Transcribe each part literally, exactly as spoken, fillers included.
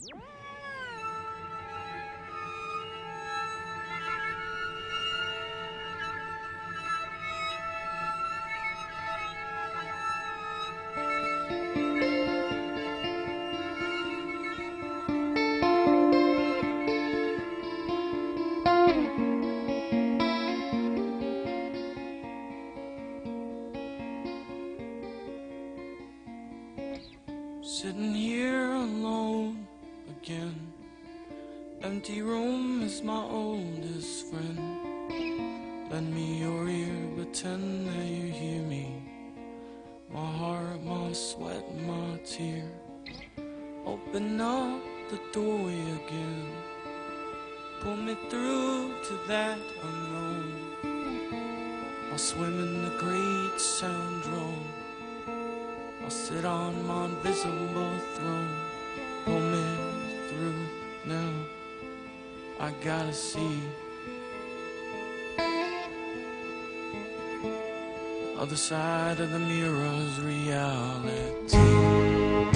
Sitting here alone again. Empty room is my oldest friend. Lend me your ear, pretend that you hear me. My heart, my sweat, my tear. Open up the doorway again. Pull me through to that unknown. I'll swim in the great sound drone. I'll sit on my invisible throne. Pull me through now. I gotta see other side of the mirror's reality.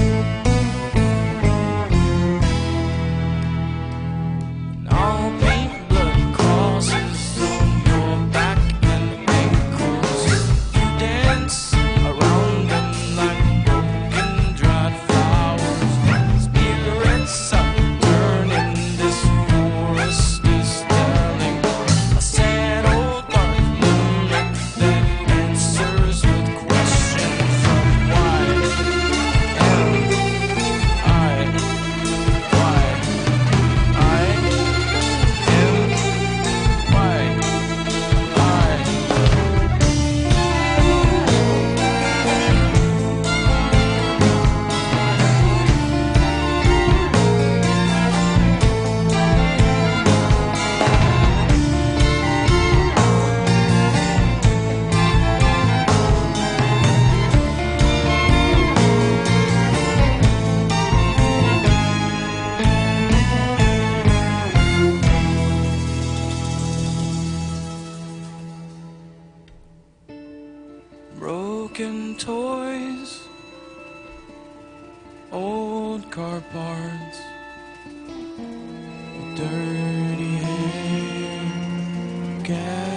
Broken toys, old car parts, dirty hair, gas.